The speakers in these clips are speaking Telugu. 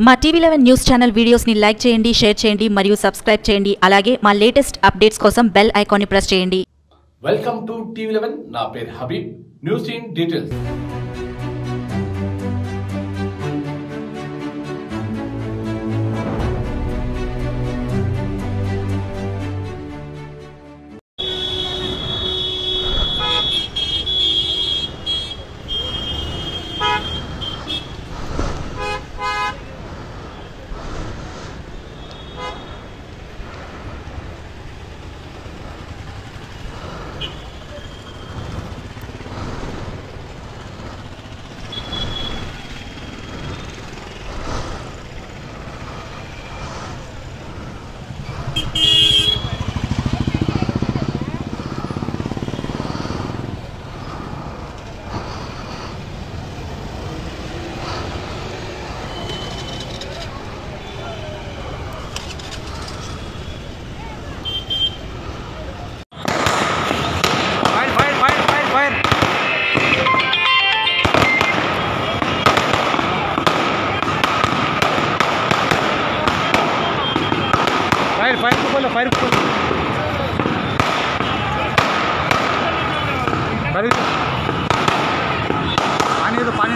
మా టీవీ11 న్యూస్ ఛానల్ వీడియోస్ ని లైక్ చేయండి, షేర్ చేయండి మరియు సబ్స్క్రైబ్ చేయండి. అలాగే మా లేటెస్ట్ అప్డేట్స్ కోసం బెల్ ఐకాన్ ని ప్రెస్ చేయండి. వెల్కమ్ టు టీవీ11. నా పేరు Habib. News in details. Fire पानी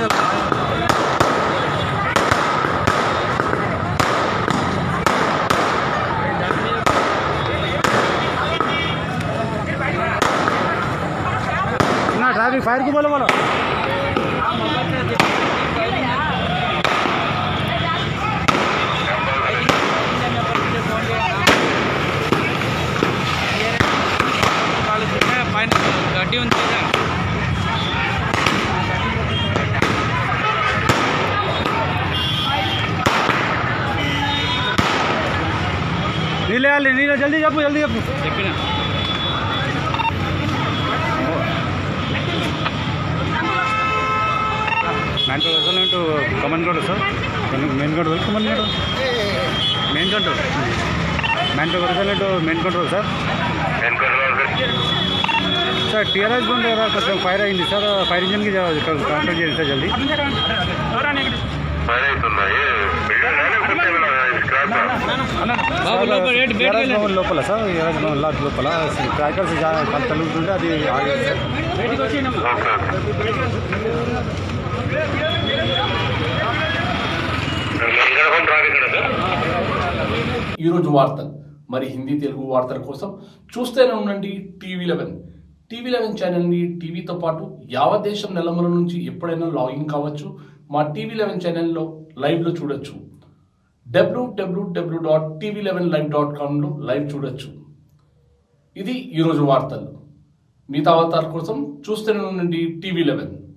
ट्रैफिक फायर को बोलो गड्डी नीले जल्दी जल्दी मैन कमन रोड सर मेन रोड कमन road main control main control sir sir TRS बंद కొంచెం ఫైర్ అయింది సార్. ఫైర్ ఇంజిన్ కి కాంటాక్ట్ చేయండి సార్ జల్దీ. ఫైర్ అవుతుంది లోపల సార్ లోపల క్రాకర్స్ తలుగుతుంటే అది ఈరోజు వార్తలు మరి హిందీ తెలుగు వార్తల కోసం చూస్తూనే ఉండండి టీవీ11. టీవీ11 ఛానల్ని టీవీతో పాటు యావత్ దేశం నెలమల నుంచి ఎప్పుడైనా లాగిన్ కావచ్చు. మా టీవీ11 ఛానల్లో లైవ్లో చూడొచ్చు. www.tv11live.comలో లైవ్ చూడొచ్చు. ఇది ఈరోజు వార్తలు. మిగతా వార్తల కోసం చూస్తూనే ఉండండి టీవీ11.